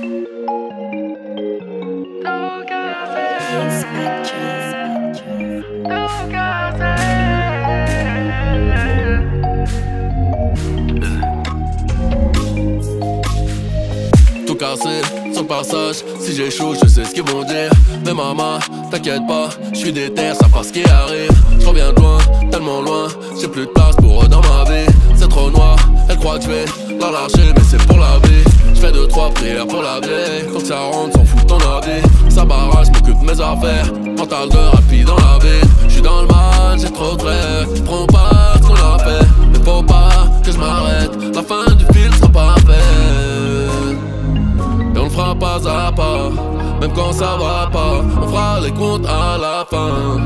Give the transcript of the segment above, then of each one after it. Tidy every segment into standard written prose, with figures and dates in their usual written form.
Tout cassé sur le passage, si j'échoue, je sais ce qu'ils vont dire. Mais maman, t'inquiète pas, je suis déter, ça passe ce qui arrive. Je reviens de loin, tellement loin, j'ai plus de place pour eux dans ma vie. C'est trop noir, elle croit que je vais la lâcher, mais c'est pour la vie. Je fais 2-3 prières pour la vieille, quand ça rentre, s'en fout de ton avis. Ça barrage, m'occupe de mes affaires, mental de rapide dans la vie. Je suis dans le mal, j'ai trop de rêves, prends pas ce qu'on a fait. Mais faut pas que je m'arrête, la fin du film sera pas faite. Et on le fera pas à pas, même quand ça va pas, on fera les comptes à la fin.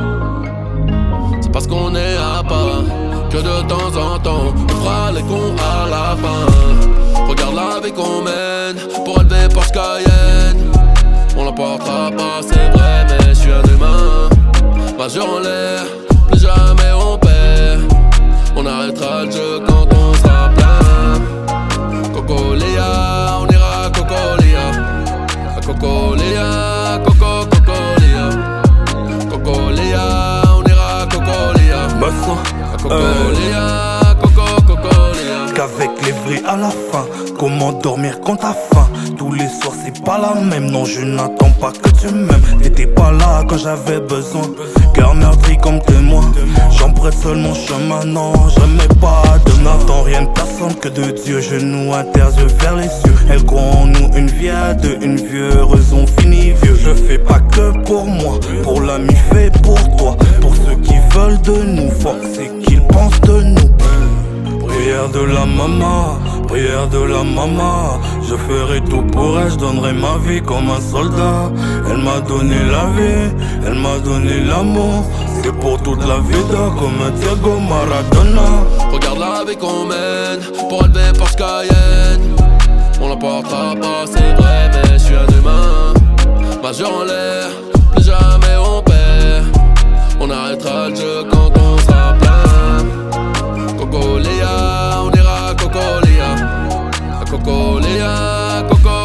C'est parce qu'on est à part, que de temps en temps, on fera les comptes à la fin. Regarde la vie qu'on mène, pour élever Porsche Cayenne. On l'emportera pas, c'est vrai, mais je suis un humain. Majeur en l'air, plus jamais on perd. On arrêtera le jeu quand on sera plein. Cocolia, on ira à Cocolia. À Cocolia, Coco, Cocolia. Cocolia, on ira à Cocolia. À Cocolia, Coco, Cocolia. Qu'avec les vrais à la fin, comment dormir quand t'as faim? Tous les soirs c'est pas la même, non je n'attends pas que tu m'aimes. T'étais pas là quand j'avais besoin, cœur meurtri comme témoin. J'emprunte seul mon chemin, non jamais pas de n'attends rien de personne que de Dieu. Genoux inter, yeux vers les cieux. Elle croit en nous, une vie à deux, une vie heureuse, on finit vieux. Je fais pas que pour moi, pour l'ami fait pour toi. Pour ceux qui veulent de nous, fuck c'est qu'ils pensent de nous. Prière de la maman, prière de la maman. Je ferai tout pour elle, je donnerai ma vie comme un soldat. Elle m'a donné la vie, elle m'a donné l'amour. C'est pour toute la vida comme un Diego Maradona. Regarde la vie qu'on mène, pour élever Porsche Cayenne. On l'emportera pas, c'est vrai, mais je suis un humain. Majeur en l'air, plus jamais on perd. On arrêtera le jeu quand on sera plein. Cocolia, on ira à Cocolia. À Cocolia, Coco.